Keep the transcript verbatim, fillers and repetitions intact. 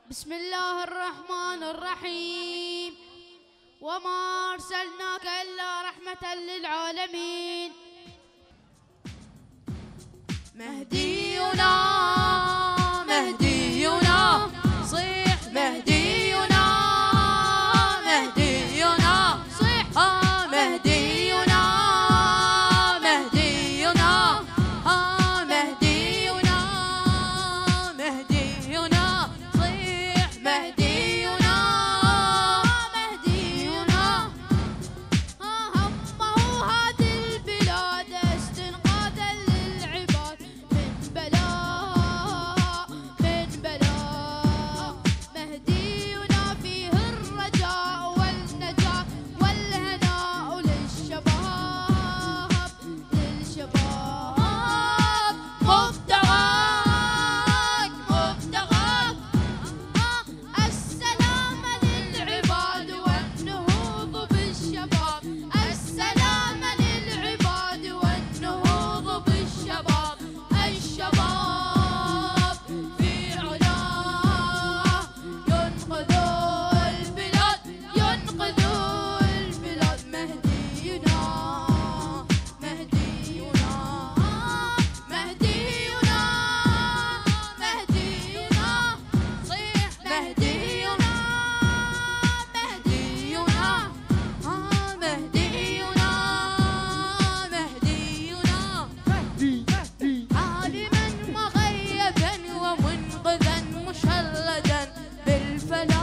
بسم الله الرحمن الرحيم. وما أرسلناك إلا رحمة للعالمين. مهدينا مهدينا صيح مهدينا مهدينا صيح آه مهدينا مهدينا آه مهدينا مهدينا صيح مهدينا مهدينا آه همه هذه البلاد استنقاذا للعباد من بلاء من بلاء. مهدينا فيه الرجاء والنجاة والهناء للشباب للشباب. مبتغاك مبتغاك آه السلام للعباد والنهوض بالشباب. السلام للعباد والنهوض بالشباب. الشباب في علاه ينقذوا البلاد ينقذوا البلاد. مهدينا مهدينا مهدينا مهدينا صيح مهدينا مهدينا آه مهدينا مهدينا عالما مغيبا ومنقذا مشردا بالفلاح